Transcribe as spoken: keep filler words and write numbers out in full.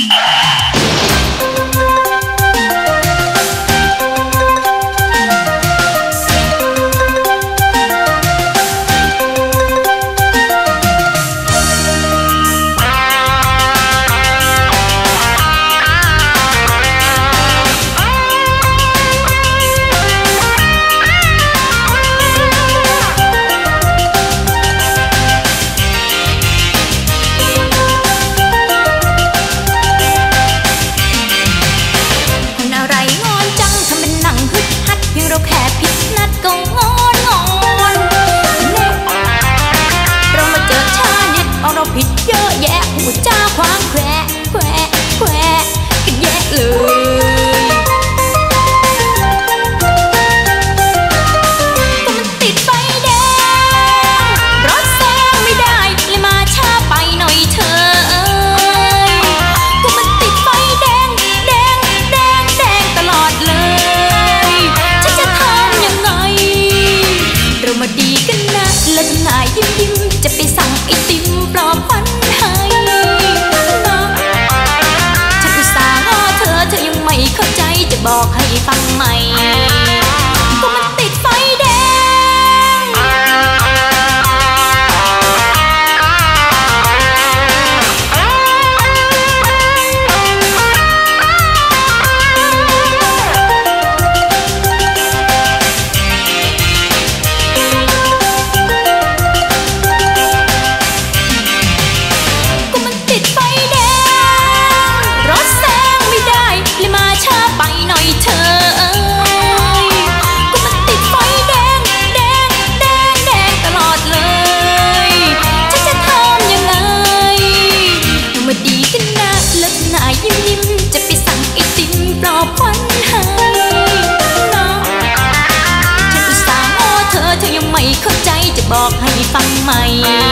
ผิดเยอะแยะหัวจ้าควางแควะแควะแควะกันแยะเลยก็มันติดไฟแดงรถแซงไม่ได้เลยมาช้าไปหน่อยเธอก็มันติดไฟแดงแดงแดงแดงตลอดเลยฉันจะทำยังไงเรามาดีกันนะแล้วทำนายยิ้มยิ้มจะไปสั่งไอติมปลอบฝันให้นะฉันอุตส่าห์ง้อเธอเธอยังไม่เข้าใจจะบอกให้ฟังใหม่ก็มันติดไฟแดงยิ้มยิ้มจะไปสั่งไอติมปลอบขวัญให้นะฉันอุตส่าห์ง้อเธอเธอยังไม่เข้าใจจะบอกให้ฟังใหม่